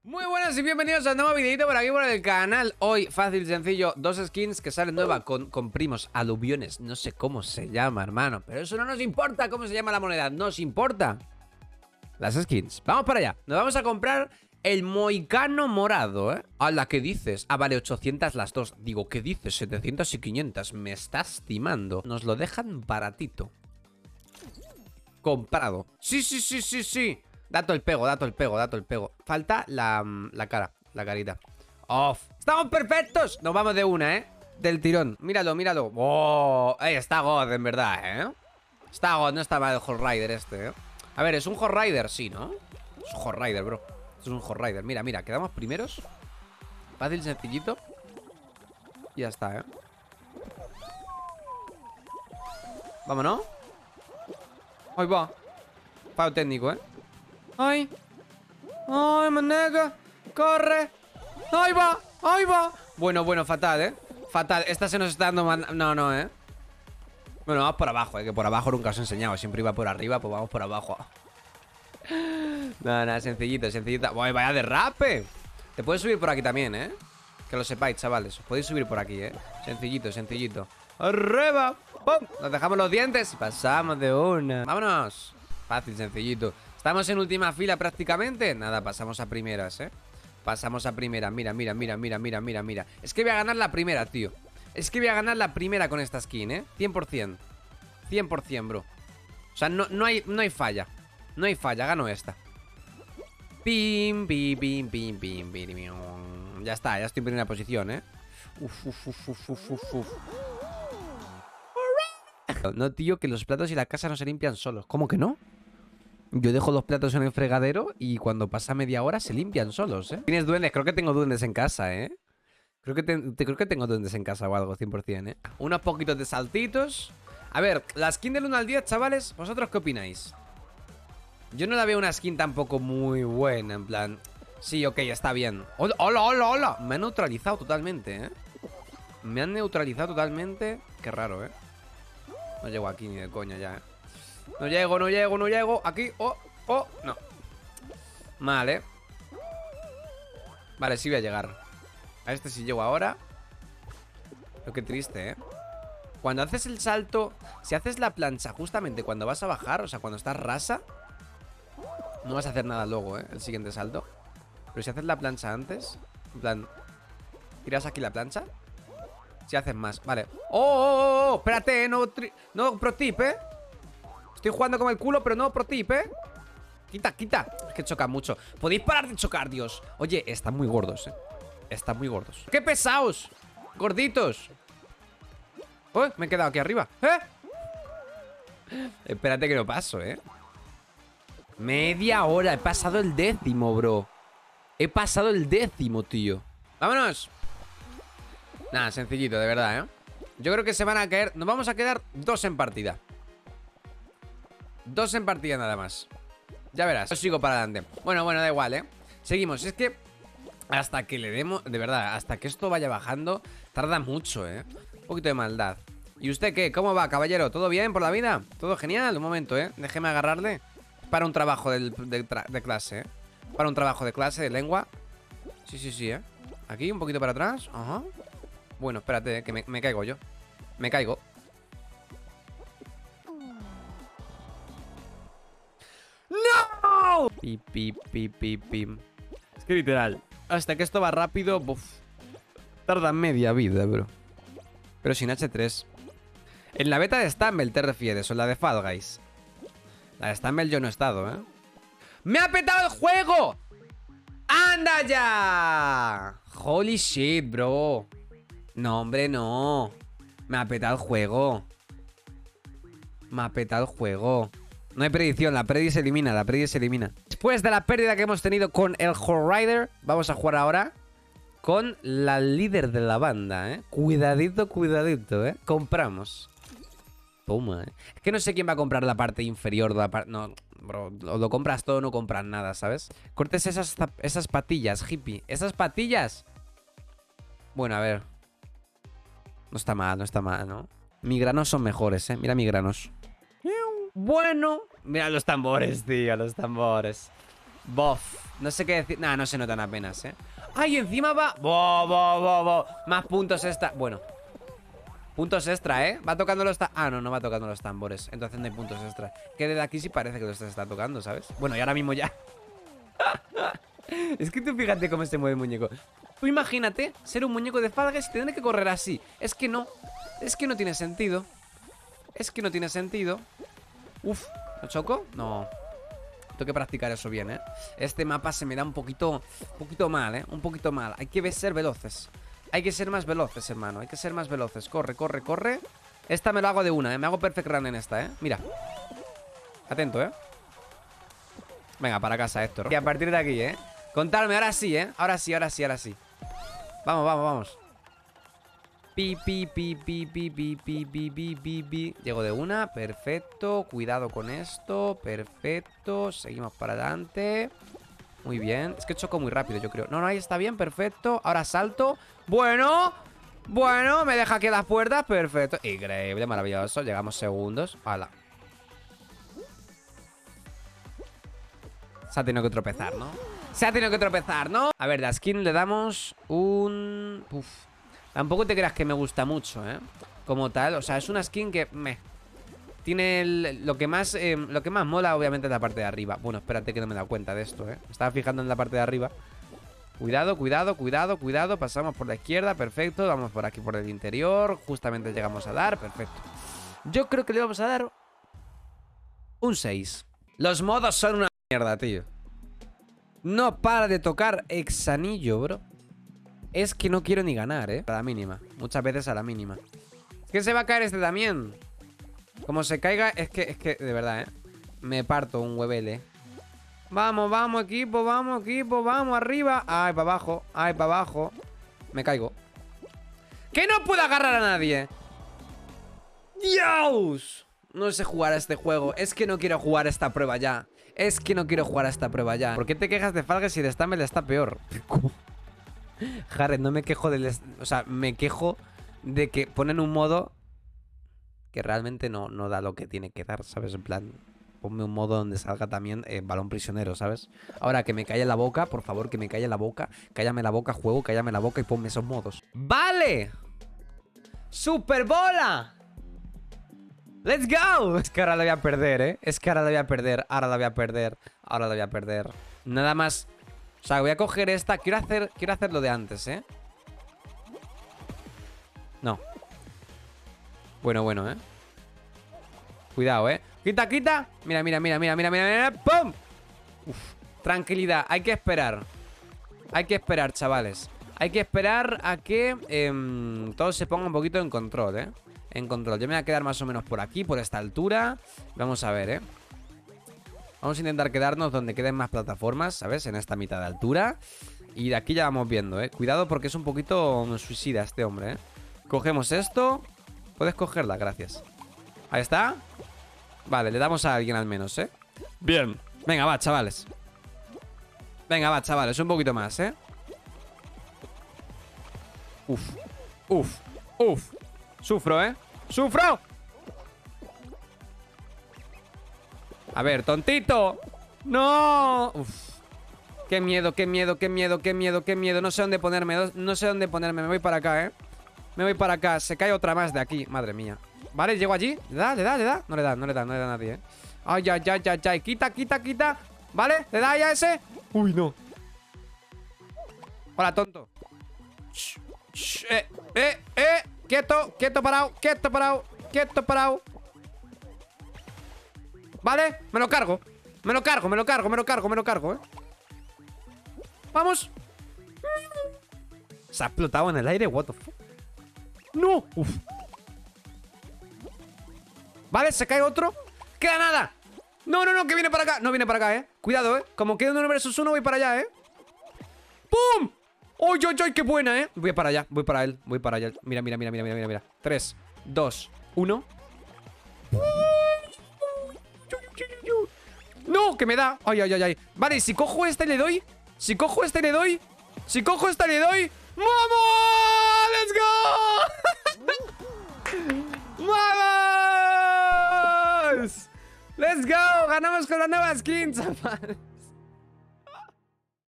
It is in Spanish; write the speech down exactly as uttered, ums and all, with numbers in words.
Muy buenas y bienvenidos a un nuevo videito por aquí por el canal. Hoy, fácil y sencillo, dos skins que salen nuevas con, con primos aluviones. No sé cómo se llama, hermano, pero eso no nos importa cómo se llama la moneda. Nos importa las skins. Vamos para allá. Nos vamos a comprar el mohicano morado, ¿eh? A la que dices. Ah, vale, ochocientas las dos. Digo, ¿qué dices? setecientas y quinientas. Me estás timando. Nos lo dejan baratito. Comprado. Sí, sí, sí, sí, sí. Dato el pego, dato el pego, dato el pego. Falta la, la cara, la carita. ¡Off! ¡Estamos perfectos! Nos vamos de una, ¿eh? Del tirón. Míralo, míralo. ¡Oh! Ey, está God, en verdad, ¿eh? Está God, no está mal el Hot Rider este, ¿eh? A ver, ¿es un Hot Rider? Sí, ¿no? Es un Hot Rider, bro. Es un Hot Rider. Mira, mira, quedamos primeros. Fácil, sencillito. Y ya está, ¿eh? Vámonos. Ahí va. Fallo técnico, ¿eh? ¡Ay! ¡Ay, manega! ¡Corre! ¡Ahí va! ¡Ahí va! Bueno, bueno, fatal, ¿eh? Fatal. Esta se nos está dando... Man... No, no, ¿eh? Bueno, vamos por abajo, ¿eh? Que por abajo nunca os he enseñado. Siempre iba por arriba, pues vamos por abajo. No, nada, sencillito, sencillito. ¡Voy, vaya derrape! Te puedes subir por aquí también, ¿eh? Que lo sepáis, chavales. Os podéis subir por aquí, ¿eh? Sencillito, sencillito. ¡Arriba! ¡Pum! Nos dejamos los dientes y pasamos de una. ¡Vámonos! Fácil, sencillito. Estamos en última fila prácticamente. Nada, pasamos a primeras, ¿eh? Pasamos a primera. Mira, mira, mira, mira, mira, mira, mira. Es que voy a ganar la primera, tío. Es que voy a ganar la primera con esta skin, ¿eh? cien por cien. cien por cien, bro. O sea, no, no, hay, no hay falla. No hay falla, gano esta. Pim, pim, pim, pim, pim, pim, pim. Ya está, ya estoy en primera posición, ¿eh? Uf, uf, uf, uf, uf, uf, uf. No, tío, que los platos y la casa no se limpian solos. ¿Cómo que no? Yo dejo los platos en el fregadero y cuando pasa media hora se limpian solos, ¿eh? ¿Tienes duendes? Creo que tengo duendes en casa, ¿eh? Creo que, te, te, creo que tengo duendes en casa o algo, cien por cien, ¿eh? Unos poquitos de saltitos. A ver, la skin del uno al diez, chavales, ¿vosotros qué opináis? Yo no la veo una skin tampoco muy buena, en plan... Sí, ok, está bien. ¡Hola, hola, hola, hola! Me han neutralizado totalmente, ¿eh? Me han neutralizado totalmente. Qué raro, ¿eh? No llego aquí ni de coña ya, ¿eh? No llego, no llego, no llego. Aquí, oh, oh, no. Vale. Vale, sí voy a llegar. A este sí llego ahora. Pero qué triste, ¿eh? Cuando haces el salto, si haces la plancha justamente cuando vas a bajar, o sea, cuando estás rasa, no vas a hacer nada luego, ¿eh? El siguiente salto. Pero si haces la plancha antes, en plan, tiras aquí la plancha, si haces más, vale. ¡Oh, oh, oh! Espérate, no, no pro tip, ¿eh? Estoy jugando como el culo, pero no pro tip, ¿eh? Quita, quita. Es que chocan mucho. Podéis parar de chocar, Dios. Oye, están muy gordos, ¿eh? Están muy gordos. ¡Qué pesados! Gorditos. ¡Oh! Me he quedado aquí arriba. ¿Eh? Espérate que no paso, ¿eh? Media hora. He pasado el décimo, bro. He pasado el décimo, tío. ¡Vámonos! Nada, sencillito, de verdad, ¿eh? Yo creo que se van a caer. Nos vamos a quedar dos en partida. Dos en partida nada más. Ya verás, yo sigo para adelante. Bueno, bueno, da igual, ¿eh? Seguimos, es que hasta que le demos, de verdad, hasta que esto vaya bajando, tarda mucho, ¿eh? Un poquito de maldad. ¿Y usted qué? ¿Cómo va, caballero? ¿Todo bien por la vida? ¿Todo genial? Un momento, ¿eh? Déjeme agarrarle. Para un trabajo de, de, de clase, ¿eh? Para un trabajo de clase, de lengua. Sí, sí, sí, ¿eh? Aquí, un poquito para atrás. Ajá. Bueno, espérate, ¿eh? Que me, me caigo yo. Me caigo. ¡No! Pi, pi, pi, pi, pi. Es que literal, hasta que esto va rápido, buf, tarda media vida, bro. Pero sin hache tres. En la beta de Stumble te refieres, o en la de Fall Guys. La de Stumble yo no he estado, ¿eh? ¡Me ha petado el juego! ¡Anda ya! Holy shit, bro. No, hombre, no. Me ha petado el juego. Me ha petado el juego. No hay predicción, la predi se elimina, la predi se elimina. Después de la pérdida que hemos tenido con el Hot Rider, vamos a jugar ahora con la líder de la banda, ¿eh? Cuidadito, cuidadito, ¿eh? Compramos. Toma, ¿eh? Es que no sé quién va a comprar la parte inferior de la parte... No, bro, o lo compras todo o no compras nada, ¿sabes? Cortes esas, esas patillas, hippie. Esas patillas. Bueno, a ver. No está mal, no está mal, ¿no? Mis granos son mejores, ¿eh? Mira mis granos. Bueno, mira los tambores, tío, los tambores. Bof. No sé qué decir. Nah, no se notan apenas, ¿eh? ¡Ay, encima va! ¡Bo, bo, bo, bo! Más puntos extra. Bueno. Puntos extra, ¿eh? Va tocando los... Ah, no, no va tocando los tambores. Entonces no hay puntos extra. Que desde aquí sí parece que los está tocando, ¿sabes? Bueno, y ahora mismo ya. Es que tú fíjate cómo se mueve el muñeco. Tú imagínate ser un muñeco de Fall Guys y tener que correr así. Es que no. Es que no tiene sentido. Es que no tiene sentido. Uf, ¿lo choco? No. Tengo que practicar eso bien, ¿eh? Este mapa se me da un poquito... Un poquito mal, ¿eh? Un poquito mal. Hay que ser veloces. Hay que ser más veloces, hermano. Hay que ser más veloces. Corre, corre, corre. Esta me lo hago de una, ¿eh? Me hago perfect run en esta, ¿eh? Mira. Atento, ¿eh? Venga, para casa, Héctor. Y a partir de aquí, ¿eh? Contadme, ahora sí, ¿eh? Ahora sí, ahora sí, ahora sí. Vamos, vamos, vamos. Pi, pi, pi, pi, pi, pi, pi, pi, pi, pi, pi. Llego de una, perfecto. Cuidado con esto, perfecto. Seguimos para adelante. Muy bien, es que choco muy rápido, yo creo. No, no, ahí está bien, perfecto. Ahora salto, bueno. Bueno, me deja aquí las puertas, perfecto. Increíble, maravilloso, llegamos segundos. Hala. Se ha tenido que tropezar, ¿no? Se ha tenido que tropezar, ¿no? A ver, de skin le damos un... Uf. Tampoco te creas que me gusta mucho, ¿eh? Como tal, o sea, es una skin que... me Tiene el... lo que más eh, lo que más mola, obviamente, es la parte de arriba. Bueno, espérate que no me he dado cuenta de esto, ¿eh? Me estaba fijando en la parte de arriba. Cuidado, cuidado, cuidado, cuidado. Pasamos por la izquierda, perfecto. Vamos por aquí, por el interior. Justamente llegamos a dar, perfecto. Yo creo que le vamos a dar un seis. Los modos son una mierda, tío. No para de tocar exanillo, bro. Es que no quiero ni ganar, ¿eh? A la mínima. Muchas veces a la mínima. Es que se va a caer este también. Como se caiga, es que, es que, de verdad, ¿eh? Me parto un huevele. Vamos, vamos, equipo, vamos, equipo, vamos, arriba. Ay, para abajo, ay, para abajo. Me caigo. ¡Que no puedo agarrar a nadie! ¡Dios! No sé jugar a este juego. Es que no quiero jugar a esta prueba ya. Es que no quiero jugar a esta prueba ya. ¿Por qué te quejas de Fall Guys si de Stumble está peor? ¿Cómo? Jared, no me quejo del... O sea, me quejo de que ponen un modo que realmente no, no da lo que tiene que dar, ¿sabes? En plan, ponme un modo donde salga también eh, balón prisionero, ¿sabes? Ahora, que me calle la boca, por favor, que me calle la boca. Cállame la boca, juego, cállame la boca y ponme esos modos. ¡Vale! ¡Super bola! ¡Let's go! Es que ahora la voy a perder, ¿eh? Es que ahora la voy a perder, ahora la voy a perder, ahora la voy a perder. Nada más... O sea, voy a coger esta. Quiero hacer, quiero hacer lo de antes, ¿eh? No. Bueno, bueno, ¿eh? Cuidado, ¿eh? ¡Quita, quita! Mira, mira, mira, mira, mira, mira, mira. ¡Pum! Uf. Tranquilidad, hay que esperar. Hay que esperar, chavales. Hay que esperar a que eh, todo se ponga un poquito en control, ¿eh? En control. Yo me voy a quedar más o menos por aquí, por esta altura. Vamos a ver, ¿eh? Vamos a intentar quedarnos donde queden más plataformas, ¿sabes? En esta mitad de altura. Y de aquí ya vamos viendo, ¿eh? Cuidado porque es un poquito suicida este hombre, ¿eh? Cogemos esto. Puedes cogerla, gracias. Ahí está. Vale, le damos a alguien al menos, ¿eh? Bien. Venga, va, chavales. Venga, va, chavales, un poquito más, ¿eh? Uf, uf, uf. Sufro, ¿eh? ¡Sufro! A ver, tontito. ¡No! Uf. Qué miedo, qué miedo, qué miedo, qué miedo, qué miedo. No sé dónde ponerme, no sé dónde ponerme. Me voy para acá, ¿eh? Me voy para acá. Se cae otra más de aquí. Madre mía. Vale, llego allí. ¿Le da? ¿Le da? ¿Le da? No le da, no le da, no le da a nadie, ¿eh? Ay, ay, ay, ay, ay. Quita, quita, quita. ¿Vale? ¿Le da ya ese? Uy, no. Hola, tonto. Shh, shh, eh, eh, eh. Quieto, quieto, parado, quieto, parado, quieto, parado. Vale, me lo cargo. Me lo cargo, me lo cargo, me lo cargo, me lo cargo, ¿eh? Vamos. Se ha explotado en el aire, what the fuck. No. Uf. Vale, se cae otro. Queda nada. No, no, no, que viene para acá. No viene para acá, eh. Cuidado, eh. Como queda uno versus uno, voy para allá, eh. ¡Pum! ¡Uy, uy, uy! ¡Qué buena, eh! Voy para allá, voy para él, voy para allá. Mira, mira, mira, mira, mira, mira, mira. tres, dos, uno. ¡No! ¡Que me da! ¡Ay, ay, ay, ay! Vale, si cojo este le doy. Si cojo este le doy. Si cojo este le doy. ¡Vamos! ¡Let's go! ¡Vamos! ¡Let's go! ¡Ganamos con la nueva skin, chaval!